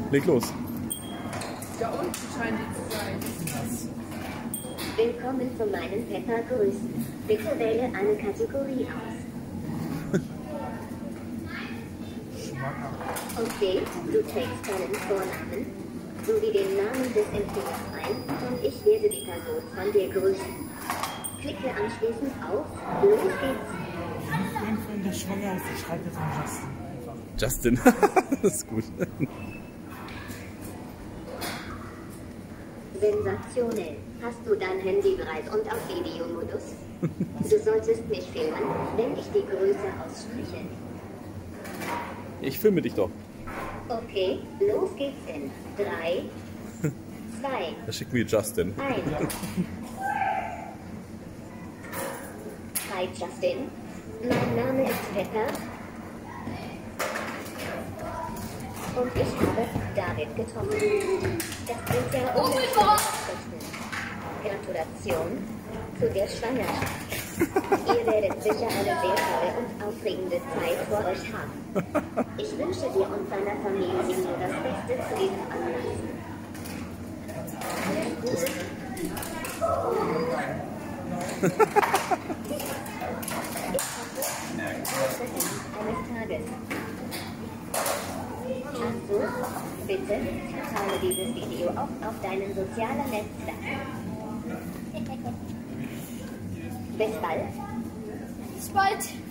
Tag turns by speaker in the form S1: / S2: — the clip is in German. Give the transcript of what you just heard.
S1: Leg los.
S2: Da unten scheint die zu sein.
S3: Willkommen zu meinen Pepper-Grüßen. Bitte wähle eine Kategorie aus. Okay, du trägst deinen Vornamen sowie den Namen des Empfängers ein und ich werde die Person von dir grüßen. Klicke anschließend auf Los geht's.
S4: Wenn der schwanger ist, ich schreibe jetzt mal
S1: Justin.
S4: Justin einfach.
S1: Das ist gut.
S3: Sensationell. Hast du dein Handy bereit und auf Videomodus? Du solltest mich filmen, wenn ich die Größe ausspreche.
S1: Ich filme dich doch.
S3: Okay, los geht's in 3, 2,
S1: Da schickt mir Justin.
S3: 1. Hi Justin, mein Name ist Pepper und ich habe David getroffen. Das bringt ja Nachrichten. Gratulation zu der Schwangerschaft. Ihr werdet sicher eine sehr tolle und aufregende Zeit vor euch haben. Ich wünsche dir und deiner Familie nur das Beste zu diesem Anlass. Alles Gute. Eines Tages. Also, bitte teile dieses Video auch auf deinen sozialen Netzwerken. Bis bald.
S2: Bis bald.